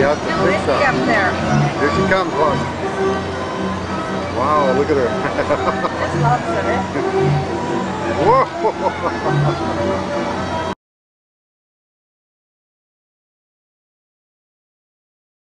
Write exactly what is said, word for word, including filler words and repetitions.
out the Who is fix he up there? Here she comes, look. Wow, look at her. Just loves it. Whoa!